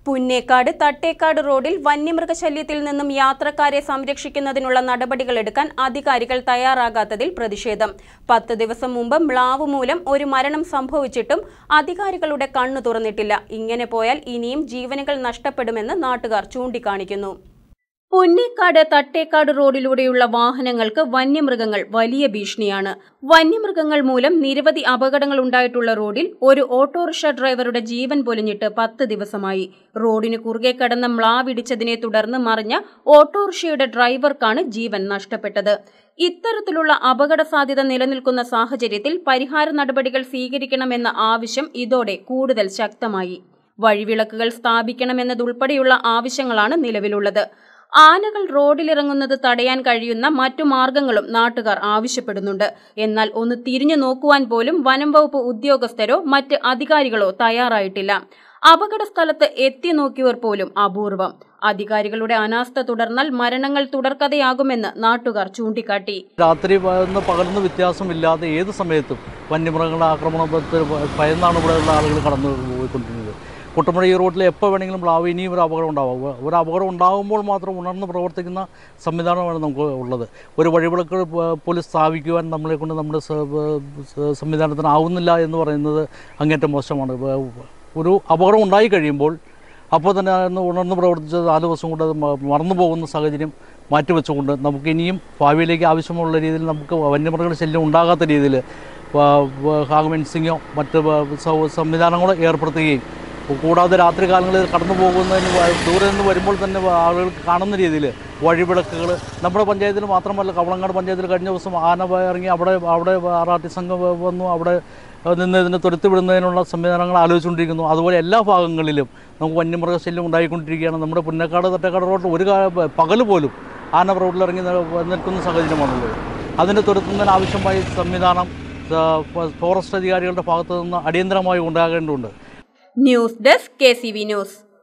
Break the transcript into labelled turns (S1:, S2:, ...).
S1: പുന്നേക്കാട് തട്ടേക്കാട് റോഡിൽ വന്യമൃഗശല്യത്തിൽ നിന്നും യാത്രക്കാരെ സംരക്ഷിക്കുന്നതിനുള്ള നടപടികളെടുക്കാൻ അധികാരികൾ തയ്യാറാകാത്തതിൽ പ്രതിഷേധം. 10 ദിവസം മുമ്പ് മ്ലാവ് മൂലം ഒരു മരണം സംഭവിച്ചിട്ടും അധികാരികളുടെ കണ്ണു തുറന്നിട്ടില്ല. ഇങ്ങനെ പോയാൽ ഇനിയും ജീവനുകൾ നഷ്ടപ്പെടുമെന്ന് നാട്ടുകാർ ചൂണ്ടിക്കാണിക്കുന്നു. പുന്നേക്കാട് തട്ടേക്കാട് റോഡിലൂടെയുള്ള വാഹനങ്ങൾക്ക് വന്യമൃഗങ്ങൾ വലിയ ഭീഷണിയാണ്. വന്യമൃഗങ്ങൾ മൂലം നിരവധി അപകടങ്ങൾ ഉണ്ടായിട്ടുള്ള റോഡിൽ ഒരു ഓട്ടോറിക്ഷ ഡ്രൈവറുടെ ജീവൻ പൊലിഞ്ഞിട്ട് 10 ദിവസമായി. റോഡിന് കുറുകെ കടന്ന മ്ലാവിടിച്ചതിനെ തുടർന്ന് മറിഞ്ഞ ഓട്ടോറിക്ഷയുടെ ഡ്രൈവർക്കാണ് ജീവൻ നഷ്ടപ്പെട്ടത്. ഇത്തരത്തിലുള്ള അപകട സാധ്യത നിലനിൽക്കുന്ന സാഹചര്യത്തിൽ പരിഹാര നടപടികൾ സ്വീകരിക്കണമെന്ന ആവശ്യം ഇതോടെ കൂടുതൽ ശക്തമായി. വഴിവിളക്കുകൾ സ്ഥാപിക്കണമെന്നതുൾപ്പെടെയുള്ള ആവശ്യങ്ങളാണ് നിലവിലുള്ളത്. ആനകൾ റോഡിലിറങ്ങുന്നത് തടയാൻ കഴിയുന്ന മറ്റു മാർഗങ്ങളും നാട്ടുകാർ ആവശ്യപ്പെടുന്നുണ്ട്. എന്നാൽ ഒന്ന് തിരിഞ്ഞു നോക്കുവാൻ പോലും വനം വകുപ്പ് ഉദ്യോഗസ്ഥരോ മറ്റ് അധികാരികളോ തയ്യാറായിട്ടില്ല. അപകട സ്ഥലത്ത് എത്തി നോക്കിയവർ പോലും അപൂർവം. അധികാരികളുടെ അനാസ്ഥ തുടർന്നാൽ മരണങ്ങൾ തുടർക്കഥയാകുമെന്ന് നാട്ടുകാർ ചൂണ്ടിക്കാട്ടി.
S2: രാത്രി പകർന്ന് വ്യത്യാസമില്ലാതെ ഏത് സമയത്തും വന്യമൃഗങ്ങളുടെ ആക്രമണത്തിൽ ഭയന്നാണ് ഇവിടെയുള്ള ആളുകൾ കടന്നു പോയിക്കൊണ്ടിരുന്നത്. കുട്ടമ്പുഴ ഈ റോഡിൽ എപ്പോൾ വേണമെങ്കിലും മ്ലാവ് ഇനിയും ഒരു അപകടം ഉണ്ടാവും. ഒരു അപകടം ഉണ്ടാകുമ്പോൾ മാത്രം ഉണർന്ന് പ്രവർത്തിക്കുന്ന സംവിധാനമാണ് നമുക്ക് ഉള്ളത്. ഒരു വഴിവിളക്ക് പോലും സ്ഥാപിക്കുവാൻ നമ്മളെക്കൊണ്ട് നമ്മുടെ സംവിധാനത്തിന് ആവുന്നില്ല എന്ന് പറയുന്നത് അങ്ങേറ്റം മോശമാണ്. ഒരു അപകടം ഉണ്ടായി കഴിയുമ്പോൾ അപ്പോൾ തന്നെ ഉണർന്ന് പ്രവർത്തിച്ച് 4 ദിവസം കൊണ്ട് അത് മറന്നു പോകുന്ന സാഹചര്യം മാറ്റിവെച്ചുകൊണ്ട് നമുക്ക് ഇനിയും ഭാവിയിലേക്ക് ആവശ്യമുള്ള രീതിയിൽ നമുക്ക് വന്യമൃഗങ്ങളുടെ ശല്യം ഉണ്ടാകാത്ത രീതിയിൽ ഹാഗ്മെൻസിങ്ങോ മറ്റ് സംവിധാനങ്ങളോ ഏർപ്പെടുത്തുകയും കൂടാതെ രാത്രി കാലങ്ങളിൽ കടന്നു പോകുന്നതിന് ദൂരെ നിന്ന് വരുമ്പോൾ തന്നെ ആളുകൾക്ക് കാണുന്ന രീതിയിൽ വഴിവിളക്കുകൾ നമ്മുടെ പഞ്ചായത്തിൽ മാത്രമല്ല കവളങ്ങാട് പഞ്ചായത്തിൽ കഴിഞ്ഞ ദിവസം ആന ഇറങ്ങി അവിടെ ആറാട്ടി സംഘം വന്നു അവിടെ നിന്ന് ഇതിനെ തുരത്തിവിടുന്നതിനുള്ള സംവിധാനങ്ങൾ ആലോചിച്ചുകൊണ്ടിരിക്കുന്നു. അതുപോലെ എല്ലാ ഭാഗങ്ങളിലും നമുക്ക് വന്യമൃഗശല്യം ഉണ്ടായിക്കൊണ്ടിരിക്കുകയാണ്. നമ്മുടെ പുന്നേക്കാട് തട്ടേക്കാട് റോഡിൽ ഒരു പകൽ പോലും ആന റോഡിലിറങ്ങി നിൽക്കുന്ന സാഹചര്യമാണുള്ളത്. അതിനെ തുരത്തുന്നതിന് ആവശ്യമായ സംവിധാനം ഫോറസ്റ്റ് അധികാരികളുടെ ഭാഗത്തു നിന്ന് അടിയന്തരമായി ഉണ്ടാകേണ്ടതുണ്ട്.
S1: News desk KCV news.